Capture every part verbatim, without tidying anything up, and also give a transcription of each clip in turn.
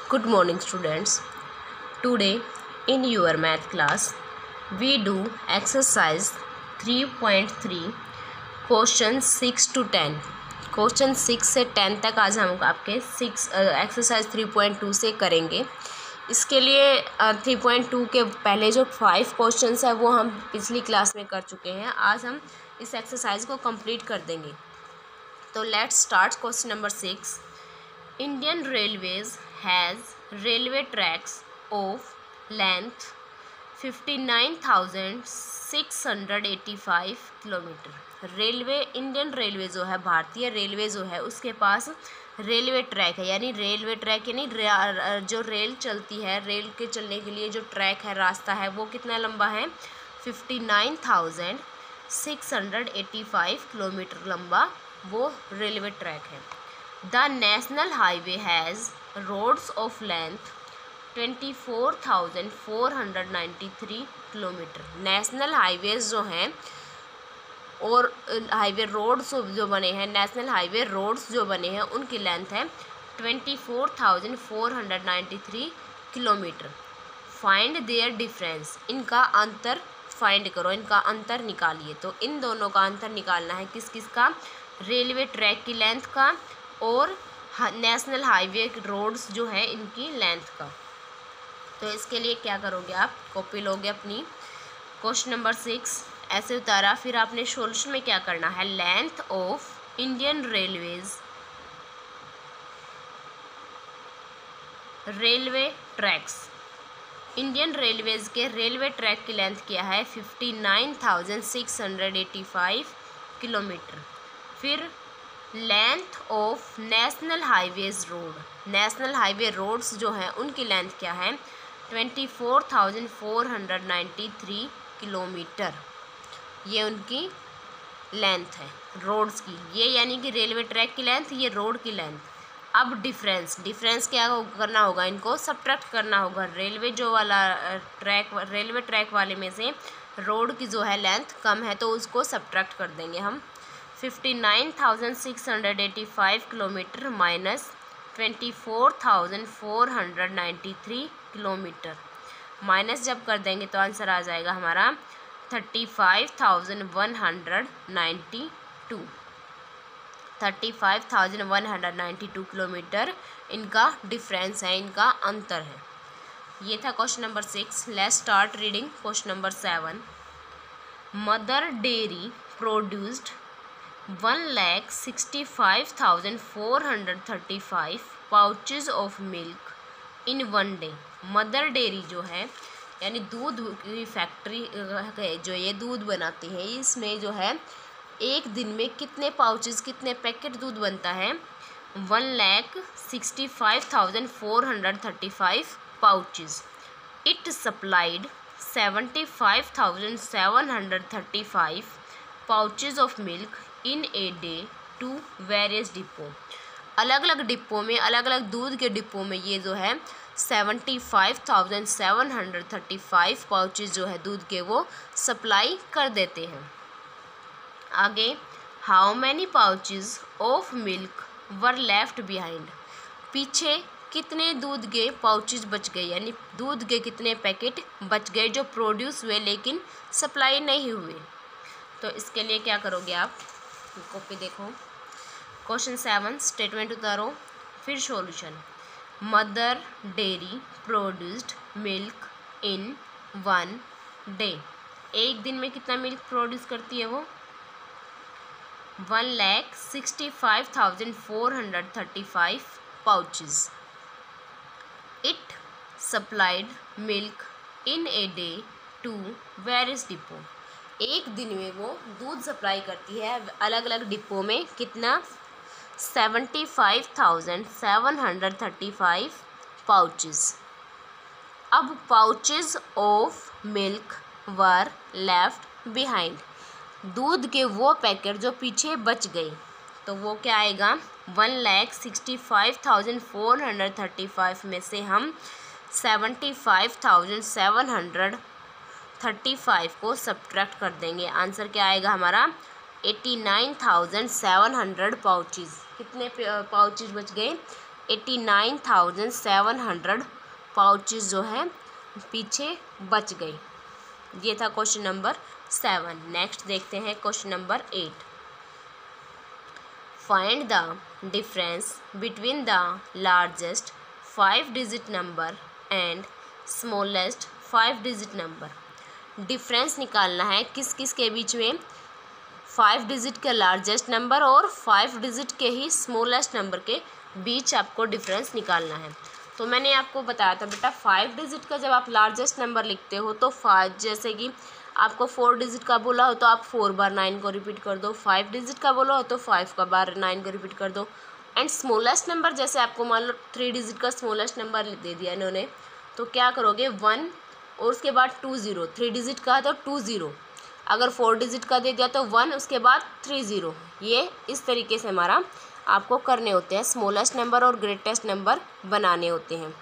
Good morning, students. Today in your math class we do exercise three point three question six to ten. Question six से ten तक आज हम आपके six exercise three point two से करेंगे। इसके लिए थ्री पॉइंट टू के पहले जो फाइव क्वेश्चंस है वो हम पिछली क्लास में कर चुके हैं। आज हम इस एक्सरसाइज को कंप्लीट कर देंगे। तो let's start question number six. Indian railways has railway tracks of length fifty nine thousand six hundred eighty five kilometre. Railway Indian railway जो है, भारतीय रेलवे जो है, उसके पास रेलवे ट्रैक है। यानी रेलवे ट्रैक यानी जो रेल चलती है, रेल के चलने के लिए जो ट्रैक है, रास्ता है, वो कितना लंबा है? Fifty nine thousand six hundred eighty five kilometre लंबा वो रेलवे ट्रैक है। The national highway has roads of length twenty four thousand four hundred ninety three kilometre. National highways जो हैं और हाईवे रोड्स जो बने हैं, नेशनल हाईवे रोड्स जो बने हैं, उनकी लेंथ है twenty four thousand four hundred ninety three kilometre. Find their difference, इनका अंतर फाइंड करो, इनका अंतर निकालिए। तो इन दोनों का अंतर निकालना है, किस किस का? रेलवे ट्रैक की लेंथ का और नेशनल हाईवे रोड्स जो है इनकी लेंथ का। तो इसके लिए क्या करोगे आप? कॉपी लोगे अपनी, क्वेश्चन नंबर सिक्स ऐसे उतारा, फिर आपने सोल्यूशन में क्या करना है? Length of Indian railways railway tracks, Indian railways के रेलवे ट्रैक की लेंथ क्या है? Fifty nine thousand six hundred eighty five kilometre. फिर length of national highways road, national highway roads जो हैं उनकी लेंथ क्या है? Twenty four thousand four hundred ninety three kilometre. ये उनकी लेंथ है रोड्स की, ये यानी कि रेलवे ट्रैक की लेंथ, ये रोड की लेंथ। अब डिफरेंस, डिफरेंस क्या करना होगा? इनको सब्ट्रैक्ट करना होगा। रेलवे जो वाला ट्रैक, रेलवे ट्रैक वाले में से रोड की जो है लेंथ कम है, तो उसको सब्ट्रैक्ट कर देंगे हम। Fifty nine thousand six hundred eighty five kilometre minus twenty four thousand four hundred ninety three kilometre, minus जब कर देंगे तो आंसर आ जाएगा हमारा thirty five thousand one hundred ninety two. Thirty five thousand one hundred ninety two kilometre इनका difference है, इनका अंतर है। ये था question number six. Let's start reading question number seven. Mother Dairy produced one lakh sixty five thousand four hundred thirty five pouches of milk in one day. Mother Dairy जो है यानी दूध की फैक्ट्री जो ये दूध बनाती है, इसमें जो है एक दिन में कितने पाउचेज, कितने पैकेट दूध बनता है? One lakh sixty five thousand four hundred thirty five pouches. It supplied seventy five thousand seven hundred thirty five pouches of milk in a day to various depot. अलग अलग डिपो में, अलग अलग दूध के डिपो में ये जो है seventy five thousand seven hundred thirty five pouches जो है दूध के, वो सप्लाई कर देते हैं। आगे, how many pouches of milk were left behind. पीछे कितने दूध के पाउचेज बच गए, यानी दूध के कितने पैकेट बच गए जो प्रोड्यूस हुए लेकिन सप्लाई नहीं हुए। तो इसके लिए क्या करोगे आप? कॉपी देखो, क्वेश्चन सेवन स्टेटमेंट उतारो, फिर solution. Mother Dairy produced milk in one day. एक दिन में कितना मिल्क प्रोड्यूस करती है वो? One lakh sixty five thousand four hundred thirty five pouches. It supplied milk in a day to various depot. एक दिन में वो दूध सप्लाई करती है अलग अलग डिपो में, कितना? Seventy five thousand seven hundred thirty five pouches. अब pouches of milk were left behind, दूध के वो पैकेट जो पीछे बच गए, तो वो क्या आएगा? One lakh sixty five thousand four hundred thirty five में से हम seventy five thousand seven hundred thirty five को सब्ट्रैक्ट कर देंगे। आंसर क्या आएगा हमारा? Eighty nine thousand seven hundred pouches. कितने पाउचेज बच गए? Eighty nine thousand seven hundred pouches जो है पीछे बच गई। ये था क्वेश्चन नंबर सेवन। नेक्स्ट देखते हैं question number eight. Find the difference between the largest five digit number and smallest five digit number. Difference निकालना है किस किस के बीच में, फाइव डिजिट का लार्जेस्ट नंबर और फाइव डिजिट के ही स्मॉलेस्ट नंबर के बीच आपको डिफरेंस निकालना है। तो मैंने आपको बताया था बेटा, फाइव डिजिट का जब आप लार्जेस्ट नंबर लिखते हो तो फाइव, जैसे कि आपको फोर डिजिट का बोला हो तो आप फोर बार नाइन को रिपीट कर दो, फाइव डिजिट का बोला हो तो फाइव का बार नाइन को रिपीट कर दो। एंड स्मॉलेस्ट नंबर, जैसे आपको मान लो थ्री डिजिट का स्मॉलेस्ट नंबर दे दिया इन्होंने, तो क्या करोगे, वन और उसके बाद टू ज़ीरो, थ्री डिजिट का है तो टू ज़ीरो, अगर फोर डिजिट का दे दिया तो वन, उसके बाद थ्री ज़ीरो। ये इस तरीके से हमारा आपको करने होते हैं, स्मॉलेस्ट नंबर और ग्रेटेस्ट नंबर बनाने होते हैं।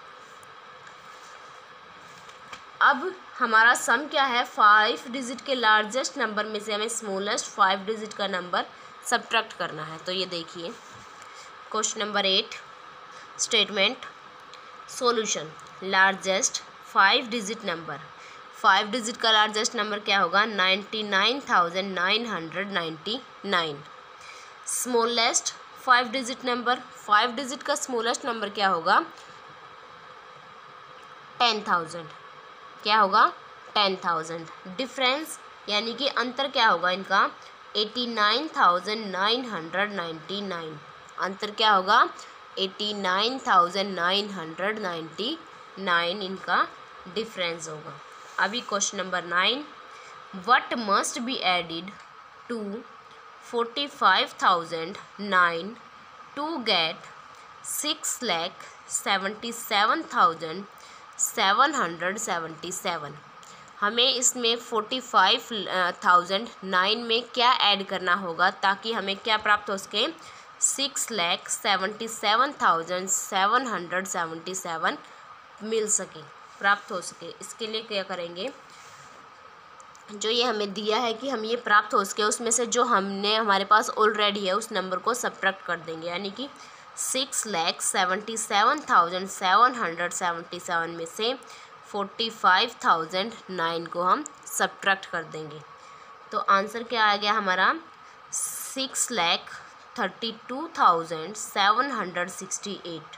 अब हमारा सम क्या है, फाइव डिजिट के लार्जेस्ट नंबर में से हमें स्मॉलेस्ट फाइव डिजिट का नंबर सब्ट्रैक्ट करना है। तो ये देखिए question number eight, statement solution. Largest five digit number, five digit का लार्जेस्ट नंबर क्या होगा, ninety nine thousand nine hundred ninety nine. Smallest five digit number, five digit का स्मॉलेस्ट नंबर क्या होगा, टेन थाउजेंड, क्या होगा, टेन थाउजेंड। डिफरेंस यानी कि अंतर क्या होगा इनका, eighty nine thousand nine hundred ninety nine. अंतर क्या होगा, eighty nine thousand nine hundred ninety nine इनका डिफरेंस होगा। अभी question number nine, what must be added to forty five thousand nine to get six lakh seventy seven thousand seven hundred seventy seven. हमें इसमें forty five thousand nine में क्या add करना होगा ताकि हमें क्या प्राप्त हो सके, six lakh seventy seven thousand seven hundred seventy seven मिल सके, प्राप्त हो सके। इसके लिए क्या करेंगे, जो ये हमें दिया है कि हम ये प्राप्त हो सके, उसमें से जो हमने हमारे पास ऑलरेडी है उस नंबर को सब्ट्रैक्ट कर देंगे, यानी कि six lakh seventy seven thousand seven hundred seventy seven में से फोर्टी फाइव थाउजेंड नाइन को हम सब्ट्रैक्ट कर देंगे। तो आंसर क्या आ गया हमारा, six lakh thirty two thousand seven hundred sixty eight.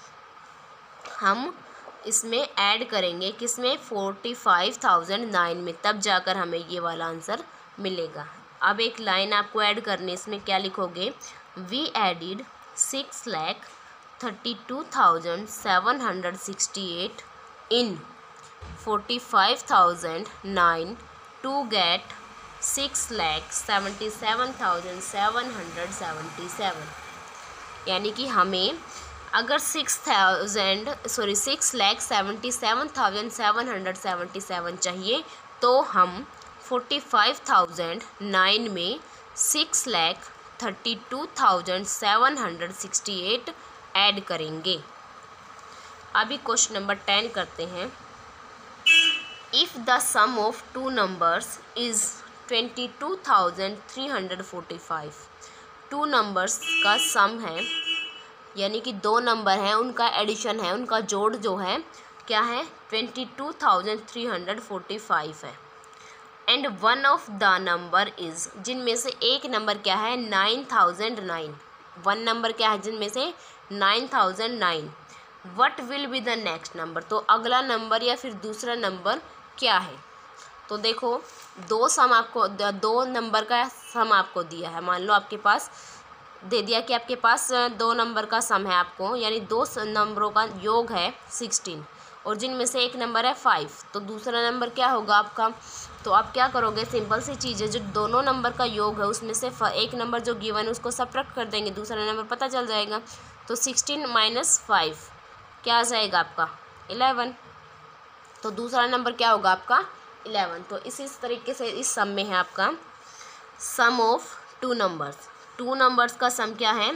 हम इसमें ऐड करेंगे किसमें, फोर्टी फाइव थाउजेंड नाइन में, तब जाकर हमें ये वाला आंसर मिलेगा। अब एक लाइन आपको ऐड करनी, इसमें क्या लिखोगे, we added six lakh thirty two thousand seven hundred sixty eight in forty five thousand nine to get six lakh seventy seven thousand seven hundred seventy seven. यानी कि हमें अगर six thousand sorry six lakh seventy seven thousand seven hundred seventy seven चाहिए तो हम forty five thousand nine में six lakh thirty two thousand seven hundred sixty eight add करेंगे। अभी क्वेश्चन नंबर टेन करते हैं। If the sum of two numbers is twenty two thousand three hundred forty five. Two numbers का sum है, यानी कि दो नंबर हैं, उनका एडिशन है, उनका जोड़ जो है क्या है, twenty two thousand three hundred forty five है। And one of the number is, जिनमें से एक नंबर क्या है, nine thousand nine. One number क्या है जिनमें से, nine thousand nine. What will be the next number, तो अगला नंबर या फिर दूसरा नंबर क्या है। तो देखो दो सम आपको, दो नंबर का सम आपको दिया है। मान लो आपके पास दे दिया कि आपके पास दो नंबर का सम है आपको, यानी दो नंबरों का योग है सिक्सटीन, और जिनमें से एक नंबर है फाइव, तो दूसरा नंबर क्या होगा आपका। तो आप क्या करोगे, सिंपल सी चीज़ है, जो दोनों नंबर का योग है उसमें से एक नंबर जो गिवन है उसको सब्ट्रैक्ट कर देंगे, दूसरा नंबर पता चल जाएगा। तो सिक्सटीन माइनस फाइव क्या आ जाएगा आपका, इलेवन। तो दूसरा नंबर क्या होगा आपका, इलेवन। तो इसी तरीके से इस सम में है आपका sum of two numbers. Two numbers का सम क्या है,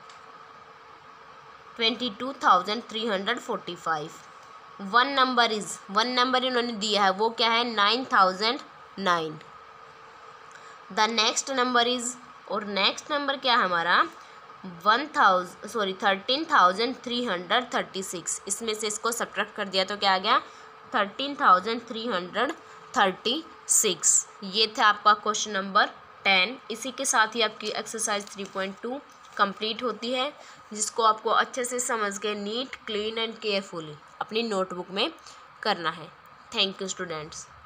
twenty two thousand three hundred forty five. One number is, one number इन्होंने दिया है वो क्या है, nine thousand nine. The next number is, और नेक्स्ट नंबर क्या है हमारा, one thousand sorry thirteen thousand three hundred thirty six. इसमें से इसको सब्ट्रैक्ट कर दिया तो क्या आ गया, thirteen thousand three hundred thirty six. ये था आपका क्वेश्चन नंबर टेन। इसी के साथ ही आपकी exercise three point two complete होती है, जिसको आपको अच्छे से समझ के नीट, क्लीन एंड केयरफुली अपनी नोटबुक में करना है। Thank you students.